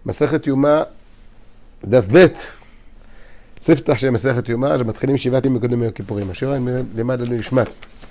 מסכת יומא, דף ב', ספתח של מסכת יומא, שמתחילים 7 ימים מקודם יום הכיפורים. השיר לימד לנו נשמת.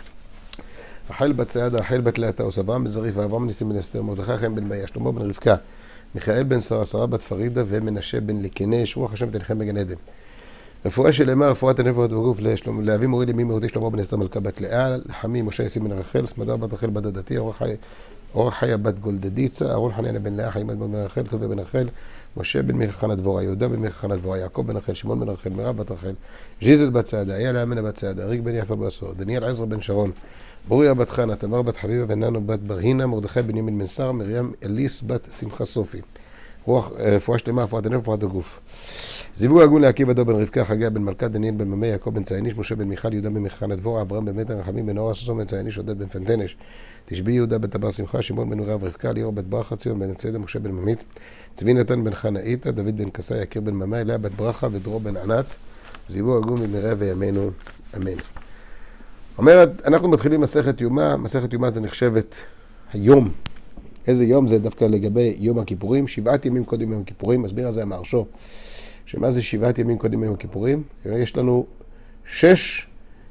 רחל בת צעדה, רחל בת לאה תעש, אברהם בן זריף, אברהם ניסים בן אסתר, מרדכי חיים בן מאיה, שלמה בן רבקה, מיכאל בן שרה, שרה בת פרידה, ומנשה בן לקנש, רוח השם תניחם בגן עדן. רפואה שלמה, רפואת הנפש בגוף, לאבי מורי למי מורידי שלמה בן אסתר מלכה בת לאה, לחמי משה ניסים בן רחל, סמדר בת רחל בת דדתי, אורח חיה בת גולדדיצה, אהרון חננה בן לאה, חיים בן רחל, טובה בן רחל, משה בן מיכה חנה דבורה, יהודה בן מיכה חנה דבורה, יעקב בן רחל, שמעון בן רחל, מירב בת רחל, ז'יזל בת צעדה, אייל האמנה בת צעדה, ריק בן יפה בעשור, דניאל עזרא בן שרון, ברוריה בת חנה, תמר בת חביבה, וננו בת ברהינה, מרדכי בן ימין בן שרה, מרים אליס בת שמחה סופי. רפואה שלמה, רפואת הנפש, רפואת הגוף. זיווג הגון לעקיבא דו בן רבקה, חגיה בן מלכה, דניאל בן ממי, יעקב בן צייניש, משה בן מיכל, יהודה בן מיכה חנה דבורה, אברהם בן מטר, רחמים בן אורה, ששון בן צייניש, עודד בן פנטנש, תשבי יהודה בן טבר שמחה, שמעון בן אוריה ורבקה, ליאור בת ברכה, ציון בן ציידה, משה בן ממית, צבי נתן בן חנה איתה, דוד בן קסאי, יקיר בן ממי, לאה בת ברכה ודרור בן ענת. זיווג הגון במהרה וימינו, אמן. אומרת, אנחנו מתחילים מסכת יומא. מסכת יומא זה נחשבת היום. איזה יום זה? דווקא לגבי יום הכיפורים. 7 ימים קודם יום הכיפורים. מסביר על זה המהרש"א. שמה זה 7 ימים קודם יום הכיפורים? יש לנו 6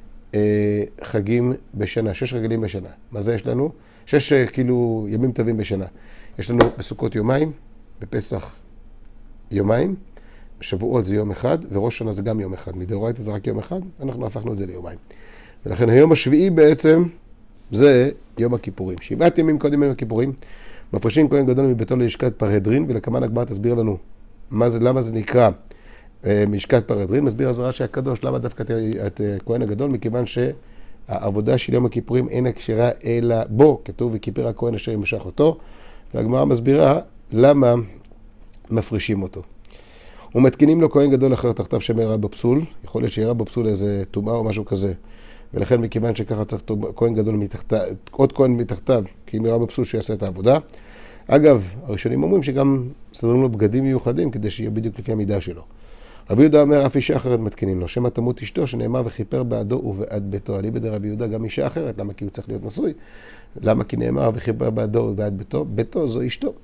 חגים בשנה, 6 רגלים בשנה. מה זה יש לנו? 6 כאילו ימים טובים בשנה. יש לנו בסוכות יומיים, בפסח יומיים, בשבועות זה יום אחד, וראש שנה זה גם יום אחד. מדאורייתא זה רק יום אחד, אנחנו הפכנו את זה ליומיים. ולכן היום השביעי בעצם זה יום הכיפורים. 7 ימים קודם יום הכיפורים, מפרישים כהן גדול מביתו ללשכת פרהדרין, ולכמן הגמרא תסביר לנו למה זה נקרא משכת פרהדרין. מסביר על זה רש"י הקדוש, למה דווקא את כהן הגדול, מכיוון שהעבודה של יום הכיפורים אינה כשרה אלא בו, כתוב וכיפר הכהן אשר ימשך אותו, והגמרא מסבירה למה מפרישים אותו. ומתקינים לו כהן גדול אחר תחתיו שמראה בו פסול, יכול להיות שיראה בו פסול איזה טומאה או משהו כזה, ולכן מכיוון שככה צריך כהן גדול מתחתיו, עוד כהן מתחתיו, כי אם יראה בו פסול שיעשה את העבודה. אגב, הראשונים אומרים שגם סדרים לו בגדים מיוחדים כדי שיהיה בדיוק לפי המידה שלו. רבי יהודה אומר, אף אישה אחרת מתקינים לו, שמא תמות אשתו, שנאמר וכיפר בעדו ובעד ביתו. אליבא דרבי יהודה גם אישה אחרת, למה? כי הוא צריך להיות נשוי. למה? כי נאמר וכיפר בעדו ובעד ביתו, ביתו זו אשתו.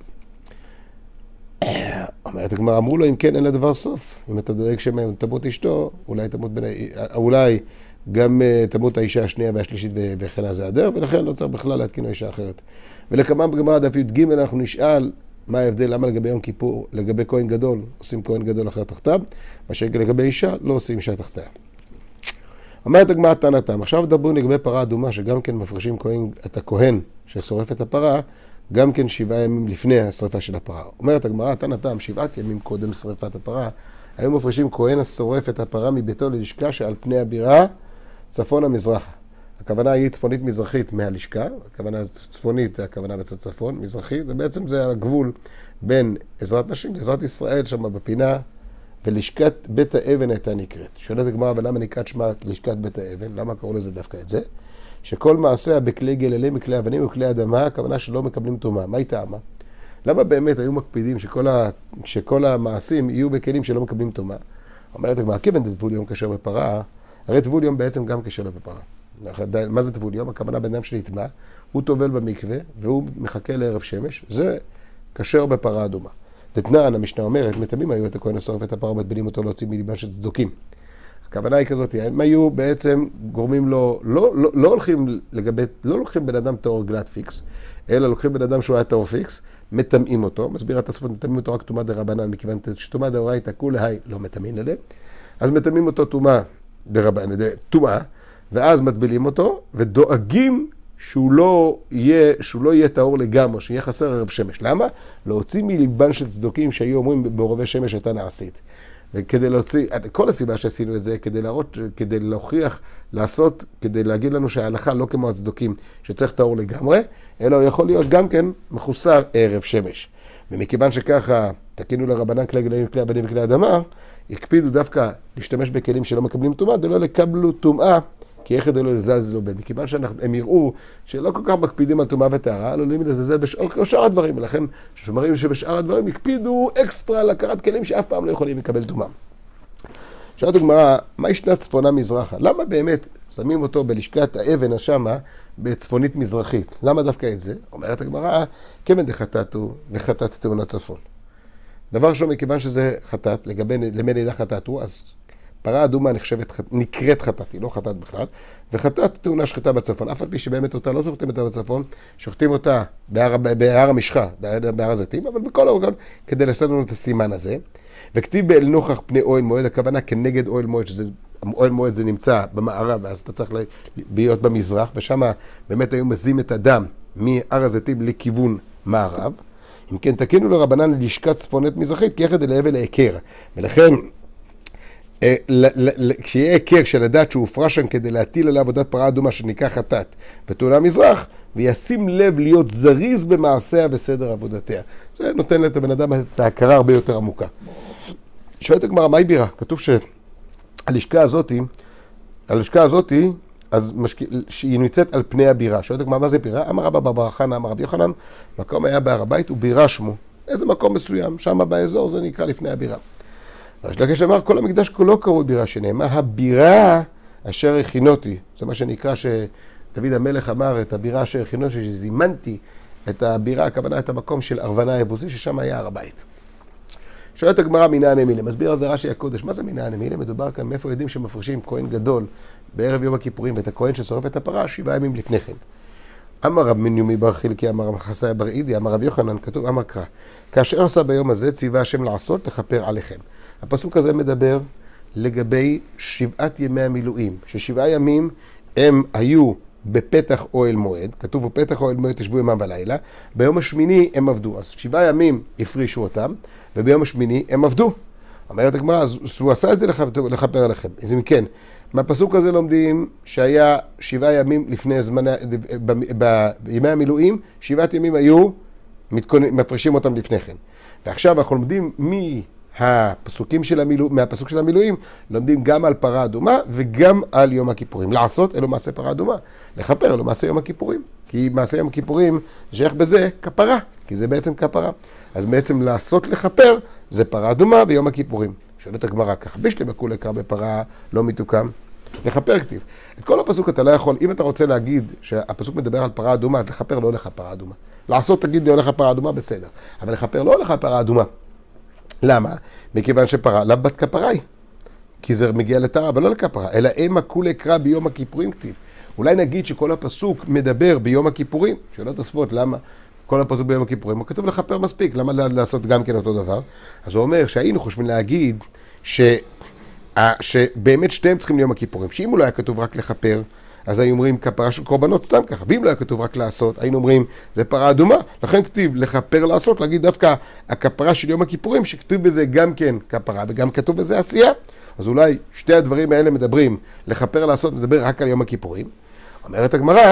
אומרת הגמרא, אמרו לו, אם כן אין לדבר סוף. אם אתה דואג שתמות אשתו, אולי גם תמות האישה השנייה והשלישית וכן הזה הדר, ולכן לא צריך בכלל להתקין אישה אחרת. ולכמה בגמרא דף י"ג אנחנו נשאל מה ההבדל, למה לגבי יום כיפור, לגבי כהן גדול עושים כהן גדול אחר תחתיו, מה שלגבי אישה לא עושים אישה תחתיה. אומרת הגמרא תנתם, עכשיו דברו לגבי פרה אדומה, שגם כן מפרישים את הכהן ששורף את הפרה, גם כן 7 ימים לפני השריפה של הפרה. אומרת הגמרא תנתם, 7 ימים קודם שריפת הפרה, היו מפרישים כהן השורף את הפרה מביתו ללשכה שעל פני הבירה, צפון המזרחה. הכוונה היא צפונית מזרחית מהלשכה, הכוונה צפונית, הכוונה בצד צפון, מזרחית, זה בעצם זה הגבול בין עזרת נשים לעזרת ישראל שם בפינה, ולשכת בית האבן הייתה נקראת. שואלת הגמרא, ולמה נקראת שמה לשכת בית האבן? למה קראו לזה דווקא את זה? שכל מעשה בכלי גללים, מכלי אבנים וכלי אדמה, הכוונה שלא מקבלים טומאה. מה היא טעמה? למה באמת היו מקפידים שכל המעשים יהיו בכלים שלא מקבלים טומאה? אומרת הגמרא, כיוון דטבול יום כשר בפרה, הרי טבול יום בעצם גם כשר בפרה. מה זה טבול יום? הכוונה בן אדם שנטמא, הוא טובל במקווה והוא מחכה לערב שמש, זה כשר בפרה אדומה. דתנן, המשנה אומרת, מטמאים היו את הכהן השורף את הפרה, מטבילים אותו להוציא מליבם של צדוקים. הכוונה היא כזאת, הם היו בעצם גורמים לו, לא לוקחים בן אדם טהור גלת פיקס, אלא לוקחים בן אדם שהוא היה טהור פיקס, מטמאים אותו, מסביר התוספות, מטמאים אותו רק טומאה דרבנן, מכיוון שטומאה דאורייתא כולי לא מטמאים עליהם, אז מטמאים אותו טומאה דרבנן, טומאה, ואז מטבילים אותו, ודואגים שהוא לא יהיה טהור לגמרי, שיהיה חסר ערב שמש. למה? להוציא מליבן של צדוקים שהיו אומרים בעורבי שמש הייתה נעשית. וכדי להוציא, כל הסיבה שעשינו את זה, כדי להוכיח, לעשות, כדי להגיד לנו שההלכה לא כמו הצדוקים שצריך טהור לגמרי, אלא הוא יכול להיות גם כן מחוסר ערב שמש. ומכיוון שככה תקינו לרבנן כלי גללים, כלי אבנים וכלי אדמה, הקפידו דווקא להשתמש בכלים שלא מקבלים טומאה, ולא לקבלו טומאה, כי איך ידעו לזז לו בן. מכיוון שהם יראו שלא כל כך מקפידים על טומאה וטהרה, עלולים לזלזל בשאר הדברים, ולכן שמראים שבשאר הדברים הקפידו אקסטרה להכרת כלים שאף פעם לא יכולים לקבל טומאה. שאלת הגמרא, מה ישנה צפונה מזרחה? למה באמת שמים אותו בלשכת האבן השמה בצפונית מזרחית? למה דווקא את זה? אומרת הגמרא, כיוון דחטאתו וחטאת תאונת צפון. דבר ראשון, מכיוון שזה חטאת, למי נדע חטאת הוא, אז פרה אדומה נקראת חטאת, היא לא חטאת בכלל, וחטאת טעונה שחיטה בצפון, אף על פי שבאמת אותה לא שוחטים אותה בצפון, שוחטים אותה בהר המשחה, בהר הזיתים, אבל בכל אופן, כדי לעשות לנו את הסימן הזה, וכתיב באל נוכח פני אוהל מועד, הכוונה כנגד אוהל מועד, אוהל מועד זה נמצא במערב, ואז אתה צריך להיות במזרח, ושם באמת היו מזים את הדם מהר הזיתים לכיוון מערב. אם כן, תקינו לרבנן ללשכה צפונית מזרחית, כי יחד אל ההבל להיכר. ולכן, כשיהיה היכר של לדעת שהוא הופרש שם כדי להטיל על עבודת פרה אדומה שנקרא חטאת ותולה מזרח, וישים לב להיות זריז במעשיה וסדר עבודתיה. זה נותן לבן אדם את ההכרה הרבה יותר עמוקה. שואלת הגמרא, מהי בירה? כתוב שהלשכה הזאתי, אז שהיא נמצאת על פני הבירה. שואלת הגמרא, מה זה בירה? אמר רבא בר חנא, אמר רבי יוחנן, מקום היה בהר הבית ובירה שמו. איזה מקום מסוים, שם באזור זה נקרא לפני הבירה. ריש לקיש אמר, כל המקדש כולו קרוי בירה, שנאמר, הבירה אשר הכינותי. זה מה שנקרא שדוד המלך אמר, את הבירה אשר הכינותי, שזימנתי את הבירה, הכוונה את המקום של ארוונה היבוסי, ששם היה הר הבית. שואלת הגמרא מנען אמילה, מסביר על זה רש"י הקודש, מה זה מנען אמילה? מדובר כאן מאיפה יודעים שמפרישים כהן גדול בערב יום הכיפורים, ואת הכהן ששורף את הפרה 7 ימים לפני כן. אמר רב מניומי בר חילקי, אמר רב חסאי בר אידי, אמר רב יוחנן, כתוב, אמר קרא, כאשר עשה ביום הזה ציווה השם לעשות לכפר עליכם. הפסוק הזה מדבר לגבי 7 ימי המילואים, ש7 ימים הם היו בפתח אוהל מועד, כתוב בפתח אוהל מועד תשבו יומם ולילה, ביום השמיני הם עבדו, אז 7 ימים הפרישו אותם, וביום השמיני הם עבדו. אומרת הגמרא, אז הוא עשה את זה לכפר עליכם. אז אם כן, מהפסוק הזה לומדים שהיה 7 ימים לפני זמן, בימי המילואים, 7 ימים היו מפרישים אותם לפני כן. ועכשיו אנחנו לומדים מהפסוק של המילואים, לומדים גם על פרה אדומה וגם על יום הכיפורים. לעשות אלו מעשה פרה אדומה, לכפר אלו מעשה יום הכיפורים. כי מעשה יום הכיפורים שייך בזה כפרה, כי זה בעצם כפרה. אז בעצם לעשות לכפר זה פרה אדומה ויום הכיפורים. שואלת הגמרא, כך בשלמה כולי קרא בפרה לא מתוקם, לכפר כתיב. את כל הפסוק אתה לא יכול, אם אתה רוצה להגיד שהפסוק מדבר על פרה אדומה, אז לכפר לא הולך על פרה אדומה. לעשות תגיד לי הולך על פרה אדומה, בסדר. אבל לכפר לא הולך על פרה אדומה. למה? מכיוון שפרה לאו בת כפראי. כי זה מגיע לטהרה, אבל לא לכפרה, אלא אימה כולי קרא ביום הכיפורים כתיב. אולי נגיד שכל הפסוק מדבר ביום הכיפורים, שאלות תוספות, למה? כל הפסוק ביום הכיפורים, הוא כתוב לכפר מספיק, למה לעשות גם כן אותו דבר? אז הוא אומר שהיינו חושבים להגיד שבאמת שתיהם צריכים ליום הכיפורים, שאם הוא לא היה כתוב רק לכפר, אז היינו אומרים כפרה של קורבנות סתם ככה, ואם לא היה כתוב רק לעשות, היינו אומרים זה פרה אדומה, לכן כתיב לכפר לעשות, להגיד דווקא הכפרה של יום הכיפורים, שכתוב בזה גם כן כפרה וגם כתוב בזה עשייה, אז אולי שתי הדברים האלה מדברים, לכפר לעשות מדבר רק על יום הכיפורים. אומרת הגמרא,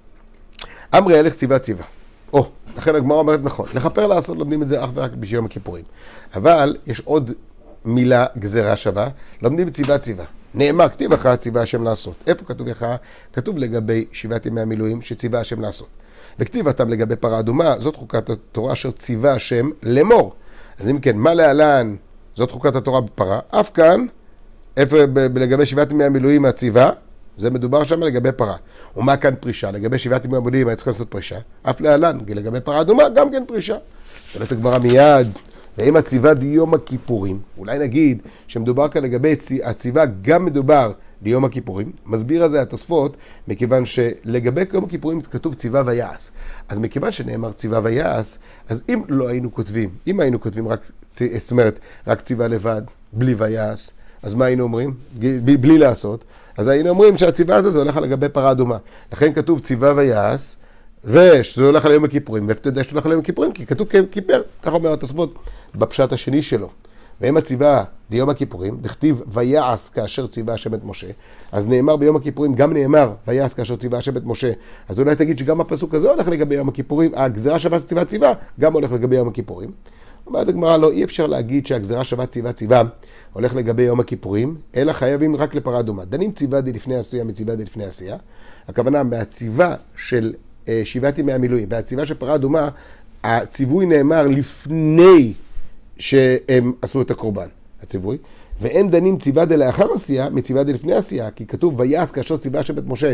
אמרי הלך ציווה ציווה. לכן הגמרא אומרת נכון, לכפר לעשות לומדים את זה אך ורק בשביל יום הכיפורים. אבל יש עוד מילה גזרה שווה, לומדים ציווה ציווה. נאמר, כתיב לך ציווה השם לעשות. איפה כתוב לך? כתוב לגבי 7 ימי המילואים שציווה השם לעשות. וכתיב אותם לגבי פרה אדומה, זאת חוקת התורה אשר ציווה השם לאמור. אז אם כן, מה להלן זאת חוקת התורה בפרה? אף כאן, איפה לגבי 7 ימי המילואים הציווה, זה מדובר שם לגבי פרה. ומה כאן פרישה? לגבי 7 ימי המילואים היה צריך לעשות פרישה. אף להלן, לגבי פרה אדומה, גם כן פרישה. שואלת הגמרא מיד, ואם הציווה ביום הכיפורים, אולי נגיד שמדובר כאן לגבי הציווה גם מדובר ביום הכיפורים, מסביר על זה התוספות, מכיוון שלגבי יום הכיפורים כתוב ציווה ויעש. אז מכיוון שנאמר ציווה ויעש, אז אם לא היינו כותבים, אם היינו כותבים רק, זאת אומרת, רק ציווה לבד, בלי ויעש, אז מה היינו אומרים? בלי לעשות. אז היינו אומרים שהציווה הזה זה הולך על לגבי פרה אדומה. לכן כתוב ציווה ויעש, ושזה הולך על יום הכיפורים. ואיפה אתה יודע שזה הולך על יום הכיפורים? כי כתוב כיפר, כך אומר התוספות, בפשט השני שלו. ואם הציווה ביום הכיפורים, דכתיב ויעש כאשר ציווה השם את משה, אז נאמר ביום הכיפורים, גם נאמר ויעש כאשר ציווה השם את משה. אז אולי תגיד שגם הפסוק הזה הולך לגבי יום הכיפורים, הגזרה שווה ציווה גם הולך לגבי יום הכיפורים. אומרת הגמרא, לא, אי אפשר להגיד שהגזרה שווה ציווה הולך לגבי יום הכיפורים, אלא חייבים רק לפרה אדומה. דנים ציווה די לפני עשייה מציווה די לפני עשייה. הכוונה, מהציווה של 7 ימי המילואים והציווה של פרה אדומה, הציווי נאמר לפני שהם עשו את הקורבן, הציווי, ואין דנים ציווה דלאחר עשייה מציווה דלפני עשייה, כי כתוב ויעש כאשר ציווה שבט משה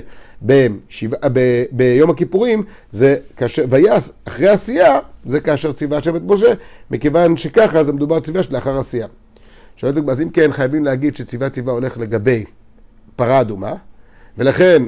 ביום הכיפורים, זה כאשר ויעש אחרי עשייה, זה כאשר ציווה שבט משה, מכיוון שככה זה מדובר ציווה שלאחר עשייה. שואלת, אז אם כן חייבים להגיד שציווה הולך לגבי פרה אדומה, ולכן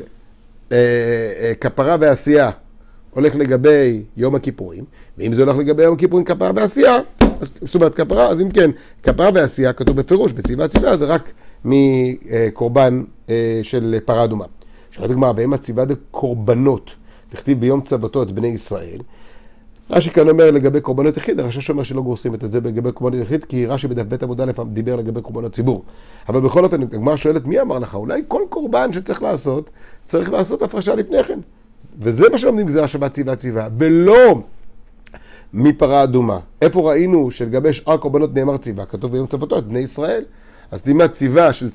כפרה ועשייה הולך לגבי יום הכיפורים, ואם זה הולך לגבי יום הכיפורים כפרה ועשייה, זאת אומרת כפרה, אז אם כן, כפרה ועשייה כתוב בפירוש, בציווה זה רק מקורבן של פרה אדומה. שואלת הגמרא, ואם הציווה דקורבנות, תכתיב ביום צוותו את בני ישראל, רש"י כאן אומר לגבי קורבנות יחיד, הרש"ש אומר שלא גורסים את זה לגבי קורבנות יחיד, כי רש"י בדף ב' עמוד א' דיבר לגבי קורבנות ציבור. אבל בכל אופן, הגמרא שואלת, מי אמר לך? אולי כל קורבן שצריך לעשות, צריך לעשות הפרשה לפני כן. וזה מה שלומדים גזירה שבת ציווה, ולא מפרה אדומה. איפה ראינו שלגבי שאר קורבנות נאמר ציווה? כתוב ביום צוותו את בני ישראל. אז תלמד ציווה של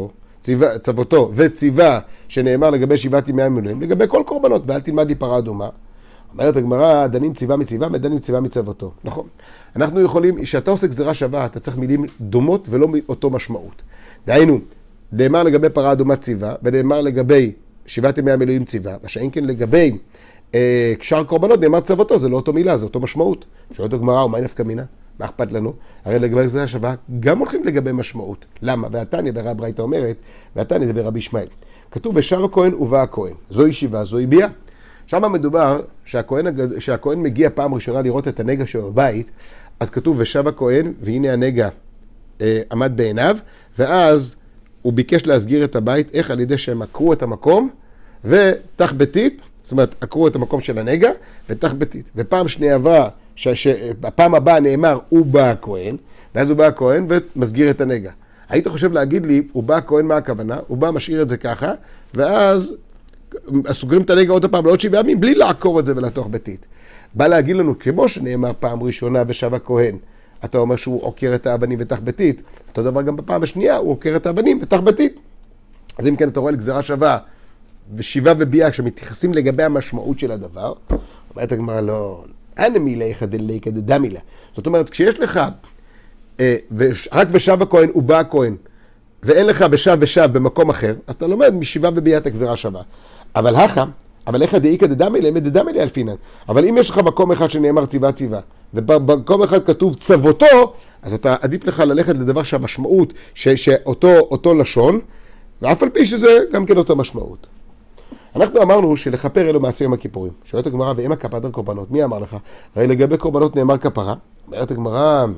צוותו וציווה שנאמר לגבי 7 ימי המילואים, לגבי כל קורבנות, ואל תלמד לי פרה אדומה. אומרת הגמרא, דנים ציווה מציווה, ודנים ציווה מצוותו. נכון. אנחנו יכולים, כשאתה עושה גזירה שווה, אתה צריך מילים דומות ולא מאותו משמעות. דהיינו, נאמר לגבי פרה אדומה ציווה, ונאמר לגבי 7 ימי המילואים ציווה, מה שאין כן לגבי שאר קורבנות נאמר צוותו, זה לא אותו מילה, זה אותו משמעות. שואלת הגמרא, ומה נפקא מינה? מה אכפת לנו? הרי לגבי גזירה שווה, גם הולכים לגבי משמעות. למה? והתניא ברייתא אומרת, והתניא ברבי ישמעאל. כתוב ושב הכהן ובא הכהן. זוהי שיבה, זוהי ביאה. שם מדובר שהכהן מגיע פעם ראשונה לראות את הנגע שלו בבית, אז כתוב ושב הכהן, והנה הנגע עמד בעיניו, ואז הוא ביקש להסגיר את הבית, איך? על ידי שהם עקרו את המקום, ותח ביתית, זאת אומרת, עקרו את המקום של הנגע, ותח ביתית. ופעם שנייה עברה, הפעם הבאה נאמר, הוא בא הכהן, ואז הוא בא הכהן ומסגיר את הנגע. היית חושב להגיד לי, הוא בא הכהן, מה הכוונה? הוא בא, משאיר את זה ככה, ואז סוגרים את הנגע עוד הפעם לעוד 7 ימים, בלי לעקור את זה ולתוח ביתית. בא להגיד לנו, כמו שנאמר פעם ראשונה ושב הכהן, אתה אומר שהוא עוקר את האבנים ותח ביתית, אותו דבר גם בפעם השנייה, הוא עוקר את האבנים ותח ביתית. אז אם כן, אתה רואה לגזירה שווה, ושיבה וביאה, כשמתייחסים לגבי המשמעות של הדבר, אומרת הגמרא, לא, אנא מילייך דליקא דדמילה. זאת אומרת, כשיש לך רק ושב הכהן ובא הכהן, ואין לך ושב במקום אחר, אז אתה לומד משיבה וביאה את הגזירה שווה. אבל איך דאיקא דדמילה, דדמילה אלפינן. אבל אם יש לך מקום אחד שנאמר ציווה, ובמקום אחד כתוב צוותו, אז אתה עדיף לך ללכת לדבר שהמשמעות, שאותו לשון, ואף על פי שזה גם כן אותו משמעות. אנחנו אמרנו שלכפר אלו מעשה יום הכיפורים. שואלת הגמרא, ואם הכפרת על קורבנות, מי אמר לך? הרי לגבי קורבנות נאמר כפרה. אומרת הגמרא,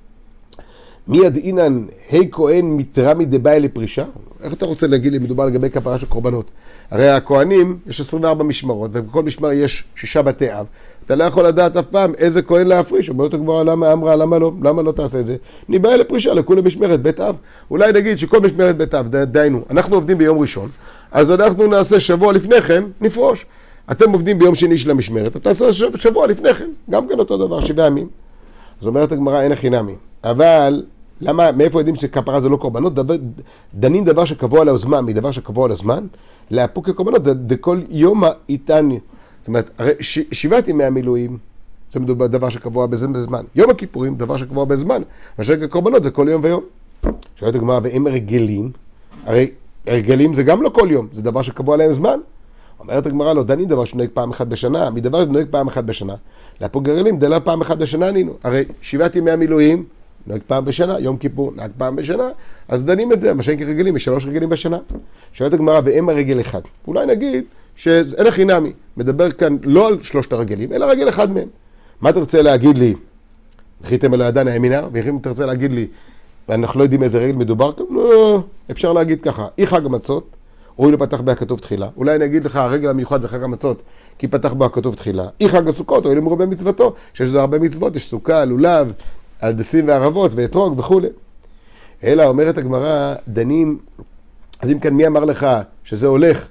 מי ידעינן, היי כהן מתרמי דבאי לפרישה? איך אתה רוצה להגיד לי, מדובר לגבי כפרה של קורבנות? הרי הכהנים, יש 24 משמרות, ובכל משמר יש 6 בתי אב. אתה לא יכול לדעת אף פעם איזה כהן להפריש. אומרת הגמרא, למה אמרה, למה לא תעשה את זה? נבאי לפרישה, לכולה משמרת בית אב. אולי נגיד שכל משמרת בית אב, דיינו, אנחנו עובדים ביום ראשון, אז אנחנו נעשה שבוע לפני כן, נפרוש. אתם עובדים ביום שני של המשמרת, אתה תעשה שבוע לפני כן, גם כן אותו דבר, 7 ימים. אז אומרת הגמרא, אין הכי נמי. אבל למה, מאיפה יודעים שכפרה זה לא קורבנות? דנים דבר שקבוע על הזמן, מדבר שקבוע על הזמן, להפוק כקורבנות, דכל יום איתני. זאת אומרת, הרי 7 ימי המילואים, זה מדובר דבר שקבוע בזמן. יום הכיפורים, דבר שקבוע בזמן. מה שכקורבנות זה כל יום ויום. שואלת הגמרא, ואם הרגלים, הרי הרגלים זה גם לא כל יום, זה דבר שקבוע להם זמן. אומרת הגמרא, לא, דנים דבר שנוהג פעם אחת בשנה, מדבר שנוהג פעם אחת בשנה. להפוק הרגלים, דלה פעם אחת בשנה ענינו. הרי 7 ימי המילואים, נוהג פעם בשנה, יום כיפור נוהג פעם בשנה, אז דנים את זה, מה שאין כרגלים, יש 3 רגלים בשנה. שואלת הגמרא, ואם הרגל אחד. אולי נגיד שאין הכי נמי, מדבר כאן לא על 3 הרגלים, אלא רגל אחד מהם. מה אתה רוצה להגיד לי? וחיתם אל הידן הימינה, ואם אתה רוצה להגיד לי, ואנחנו לא יודעים איזה רגל מדובר כאן, לא, אפשר להגיד ככה, אי חג המצות, או לא פתח בה הכתוב תחילה. אולי אני אגיד לך, הרגל המיוחד זה חג המצות, כי פתח בה הכתוב תחילה. אי חג הסוכות, או לא מרובה מצוותו, שיש לו הרבה מצוות, יש סוכה, לולב, הדסים וערבות, ואתרוג וכו'. אלא אומרת הגמרא, דנים, אז אם כן מי אמר לך שזה הולך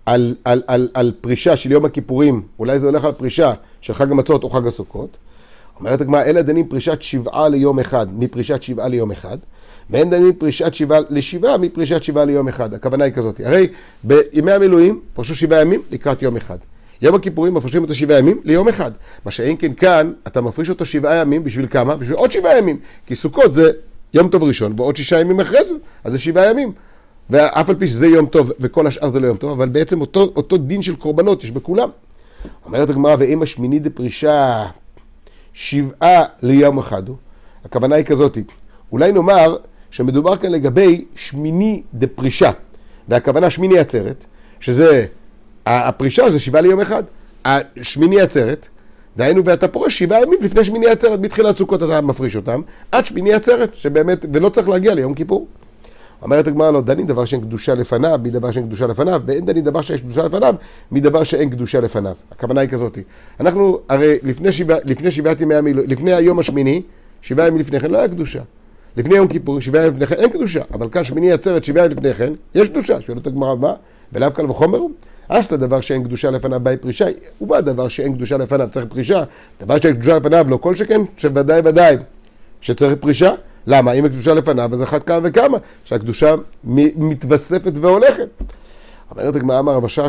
על פרישה של יום הכיפורים, אולי זה הולך על פרישה של חג המצות או חג הסוכות. אומרת הגמרא, אלה דנים פרישת 7 ליום אחד, מפרישת 7 ליום אחד, ואין דנים פרישת 7 ל7 מפרישת 7 ליום אחד. הכוונה היא כזאת, הרי בימי המילואים פרשו 7 ימים לקראת יום אחד. יום הכיפורים מפרישים אותו 7 ימים ליום אחד. מה שאין כן כאן, אתה מפריש אותו 7 ימים בשביל כמה? בשביל עוד 7 ימים. כי סוכות זה יום טוב ראשון, ועוד 6 ימים אחרי זה, אז זה 7 ימים. ואף על פי שזה יום טוב, וכל השאר זה לא יום טוב, אבל בעצם אותו דין של קורבנות יש בכולם. אומרת הגמרא, ואם השמיני דפרישה 7 ליום אחד הוא, הכוונה היא כזאת, אולי נאמר שמדובר כאן לגבי שמיני דפרישה, והכוונה שמיני עצרת, שזה, הפרישה זה 7 ליום אחד, השמיני עצרת, דהיינו ואתה פורש 7 ימים לפני שמיני עצרת, בתחילת סוכות אתה מפריש אותם, עד שמיני עצרת, שבאמת, ולא צריך להגיע ליום כיפור. אומרת הגמרא, לא דנים דבר שאין קדושה לפניו, מדבר שאין קדושה לפניו, ואין דנים דבר שיש קדושה לפניו, מדבר שאין קדושה לפניו. הכוונה היא כזאת. אנחנו, הרי לפני היום השמיני, 7 ימים לפני כן לא היה קדושה. לפני יום כיפור, 7 ימים לפני כן אין קדושה. אבל כאן שמיני עצרת 7 ימים לפני כן, יש קדושה. שואלת הגמרא, מה? ולאו קל וחומר הוא? אשתא דבר שאין קדושה לפניו באי פרישה, ומה דבר שאין קדושה לפניו צריך פרישה? דבר שאין קדושה לפניו לא כל שכן, שוודאי ודאי שצריך פרישה. למה? אם הקדושה לפניו, אז אחת כמה וכמה, שהקדושה מתווספת והולכת. אומרת הגמרא אמר רבא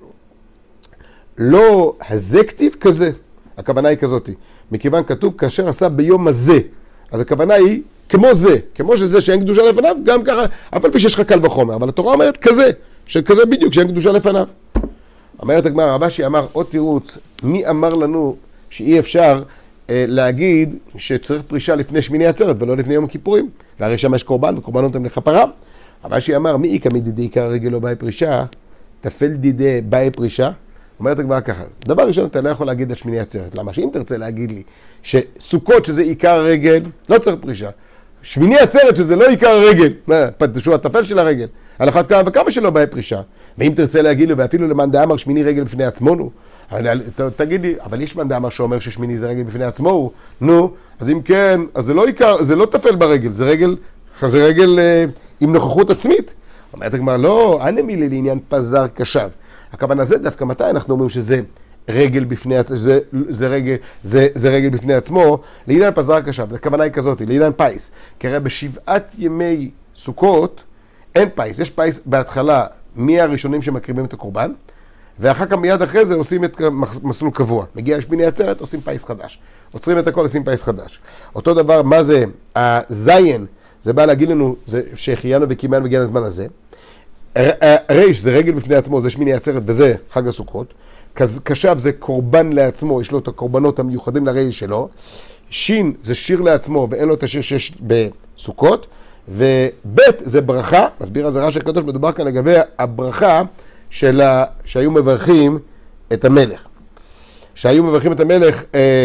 שלא הזה כתיב כזה. הכוונה היא כזאת. מכיוון כתוב כאשר עשה ביום הזה. אז הכוונה היא כמו זה. כמו שזה שאין קדושה לפניו, גם ככה, אף על פי שיש לך קל וחומר. אבל התורה אומרת כזה, שכזה בדיוק, שאין קדושה לפניו. אומרת הגמרא, רבא אמר עוד תירוץ, מי אמר לנו שאי אפשר להגיד שצריך פרישה לפני שמיני עצרת ולא לפני יום הכיפורים, והרי שם יש קורבן וקורבן נותן לכפרה. אבל שאמר מי איכא מדידי עיקר הרגל לא באי פרישה, תפל דידי באי פרישה. אומרת הגמרא ככה, דבר ראשון אתה לא יכול להגיד על שמיני עצרת, למה? שאם תרצה להגיד לי שסוכות שזה עיקר הרגל, לא צריך פרישה. שמיני עצרת שזה לא עיקר הרגל, שהוא התפל של הרגל, על אחת כמה וכמה שלא באי פרישה. ואם תרצה להגיד לי, ואפילו למאן דאמר שמיני רגל בפני עצמו, נו, תגיד לי, אבל יש מאן דאמר שאומר ששמיני זה רגל בפני עצמו, נו, אז אם כן, אז זה לא עיקר, זה לא תפל ברגל, זה רגל עם נוכחות עצמית. אומרת הגמרא, לא, אנא מילי לעניין פזר קשב. הכוונה זה דווקא מתי אנחנו אומרים שזה רגל בפני עצמו, זה רגל בפני עצמו, לעניין פזר קשב, הכוונה היא כזאת, לעניין פייס. כי הרי בשבעת ימי סוכות אין פייס, יש פייס בהתחלה מי הראשונים שמקריבים את הקורבן, ואחר כך מיד אחרי זה עושים את מסלול קבוע. מגיע שמיני עצרת, עושים פייס חדש. עוצרים את הכל, עושים פייס חדש. אותו דבר, מה זה? הזיין, זה בא להגיד לנו שהחיינו וקיימנו וגיע לזמן הזה. ריש זה רגל בפני עצמו, זה שמיני עצרת וזה חג הסוכות. קשב זה קורבן לעצמו, יש לו את הקורבנות המיוחדים לריש שלו. שין זה שיר לעצמו ואין לו את השיר שיש בסוכות. ובית זה ברכה, מסביר הזרע של הקדוש, מדובר כאן לגבי הברכה שהיו מברכים את המלך. שהיו מברכים את המלך,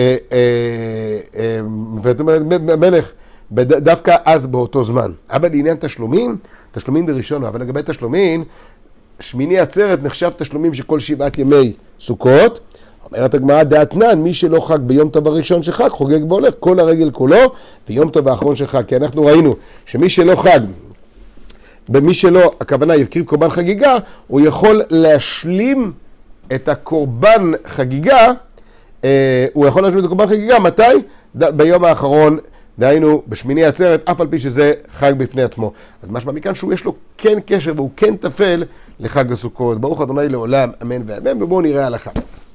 המלך דווקא אז באותו זמן. אבל לעניין תשלומים, תשלומים בראשון, אבל לגבי תשלומים, שמיני עצרת נחשב תשלומים שכל 7 ימי סוכות. אומרת הגמרא דאתנן, מי שלא חג ביום טוב הראשון שחג, חוגג והולך כל הרגל כולו, ויום טוב האחרון שחג. כי אנחנו ראינו שמי שלא חג, במי שלא, הכוונה יקריב קורבן חגיגה, הוא יכול להשלים את הקורבן חגיגה, מתי? ביום האחרון, דהיינו בשמיני עצרת, אף על פי שזה חג בפני עצמו. אז משמע מכאן שהוא יש לו כן קשר והוא כן תפל לחג הסוכות. ברוך ה' לעולם, אמן ואמן, ובואו נראה הלכה.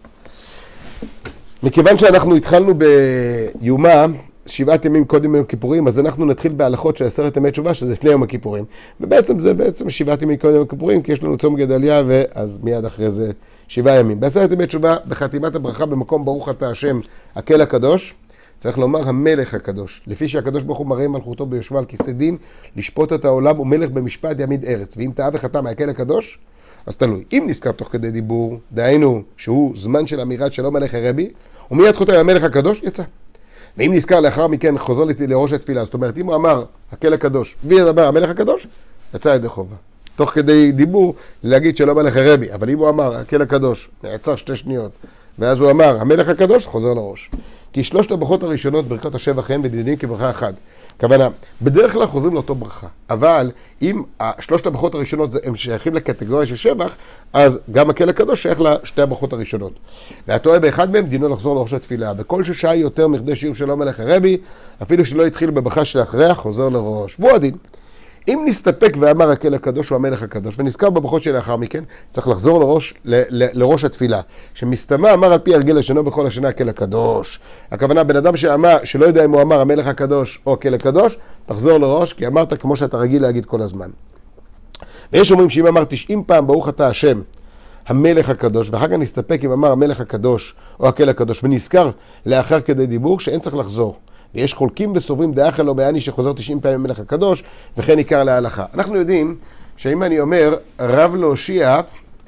מכיוון שאנחנו התחלנו ביומה, 7 ימים קודם יום הכיפורים, אז אנחנו נתחיל בהלכות של 10 ימי תשובה, שזה לפני יום הכיפורים. ובעצם זה 7 ימים קודם יום הכיפורים, כי יש לנו צום גדליה, ואז מיד אחרי זה 7 ימים. ב10 ימי תשובה, בחתימת הברכה, במקום ברוך אתה השם, הקהל הקדוש, צריך לומר המלך הקדוש. לפי שהקדוש ברוך הוא מראה מלכותו ביושבה על כיסא דין, לשפוט את העולם ומלך במשפט יעמיד ארץ. ואם טעה וחטא מהקהל הקדוש, אז תלוי. אם נזכר תוך כדי דיבור, דהיינו שהוא זמן של אמירת שלום עליך רבי, ומיד חותם המלך הקדוש, יצא. ואם נזכר לאחר מכן חוזר לראש התפילה, זאת אומרת, אם הוא אמר הקהל הקדוש, וידבר המלך הקדוש, יצא ידי חובה. תוך כדי דיבור להגיד שלום עליך רבי, אבל אם הוא אמר הקהל הקדוש, נעצר 2 שניות, ואז הוא אמר המלך הקדוש, חוזר לראש. כי 3 הברכות הראשונות, ברכות השבח הן ודינים כברכה אחת. כוונה, בדרך כלל חוזרים לאותו ברכה, אבל אם 3 הברכות הראשונות הם שייכים לקטגוריה של שבח, אז גם הקהל הקדוש שייך ל2 הברכות הראשונות. והטועה באחד מהם דינו לחזור לראש התפילה, וכל ששעה יותר מכדי שיר שלום עליך רבי, אפילו שלא התחיל בברכה שלאחריה, חוזר לראש. והוא הדין. אם נסתפק ואמר הקהל הקדוש הוא המלך הקדוש, ונזכר בברכות שלאחר מכן, צריך לחזור לראש התפילה. שמסתמה אמר על פי הרגל לשונו בכל השנה הקהל הקדוש. הכוונה, בן אדם שאמר, שלא יודע אם הוא אמר המלך הקדוש או הקהל הקדוש, תחזור לראש, כי אמרת כמו שאתה רגיל להגיד כל הזמן. ויש אומרים שאם אמר 90 פעם ברוך אתה השם, המלך הקדוש, ואחר כך נסתפק אם אמר המלך הקדוש או הקהל הקדוש, ונזכר לאחר כדי דיבור שאין צריך לחזור. ויש חולקים וסוברים דאחל לא מעני שחוזר 90 פעמים המלך הקדוש, וכן עיקר להלכה. אנחנו יודעים שאם אני אומר רב להושיע,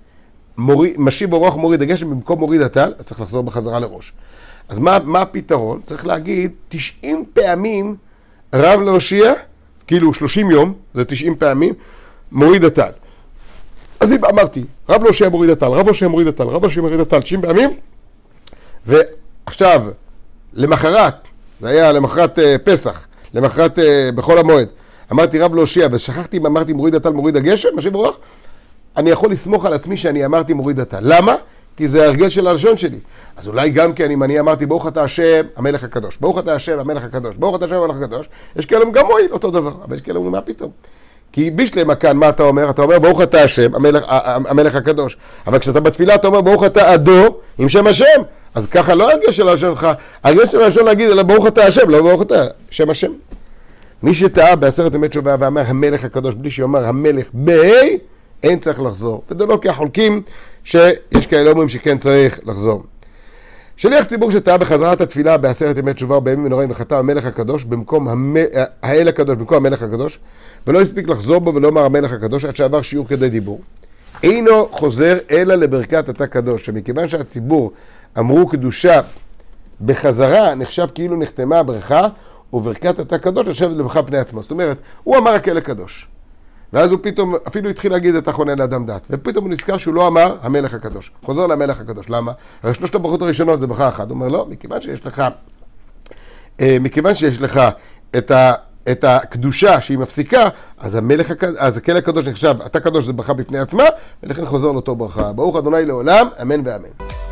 משיב אורח מוריד הגשם במקום מוריד הטל, אז צריך לחזור בחזרה לראש. אז מה הפתרון? צריך להגיד 90 פעמים רב להושיע, כאילו 30 יום, זה 90 פעמים, מוריד הטל. אז אם אמרתי, רב להושיע מוריד הטל, רב להושיע מוריד הטל, רב להושיע מוריד הטל, 90 פעמים, ועכשיו, למחרת, זה היה למחרת פסח, למחרת בחול המועד, אמרתי רב להושיע, ושכחתי אם אמרתי מוריד הטל, מוריד הגשם, משיב אורח, אני יכול לסמוך על עצמי שאני אמרתי מוריד הטל. למה? כי זה הרגל של הלשון שלי. אז אולי גם כן, אם אני אמרתי ברוך אתה השם, המלך הקדוש, ברוך אתה השם, המלך הקדוש, ברוך אתה השם, המלך הקדוש, יש כאלה גם מועיל, אותו דבר, אבל יש כאלה אומרים, מה פתאום? כי בשלמה כאן, מה אתה אומר? אתה אומר ברוך אתה השם, המלך הקדוש. אבל כשאתה בתפילה אתה אומר ברוך אתה עדו עם שם השם. אז ככה לא הרגש של הלשון שלך, הרגש של הלשון להגיד אלא ברוך אתה השם, לא ברוך אתה שם השם. מי שטעה בעשרת ימי תשובה ואמר המלך הקדוש בלי שאומר המלך בה' אין צריך לחזור. ודולו כי החולקים שיש כאלה אומרים שכן צריך לחזור. שליח ציבור שטעה בחזרת התפילה בעשרת ימי תשובה ובימים ונוראים וחטא המלך הקדוש במקום האל הקדוש, במקום המלך הקדוש, ולא הספיק לחזור בו ולא אמר המלך הקדוש עד שעבר שיעור כדי דיבור. אינו חוזר אלא לברכת אתה קדוש, שמכיוון שהציבור אמרו קדושה בחזרה, נחשב כאילו נחתמה הברכה, וברכת אתה קדוש לשבת לברכה פני עצמו. זאת אומרת, הוא אמר הקהל הקדוש. ואז הוא פתאום אפילו התחיל להגיד את החונה לאדם דעת. ופתאום הוא נזכר שהוא לא אמר המלך הקדוש. חוזר למלך הקדוש. למה? הרי שלושת הברכות הראשונות זה ברכה אחת. הוא אומר לא, מכיוון שיש לך את הקדושה שהיא מפסיקה, אז הקהל הקדוש נחשב, אתה קדוש זה ברכה בפני עצמה, ולכן חוזר לאותו ברכה. ברוך ה' לעולם, אמן ואמן.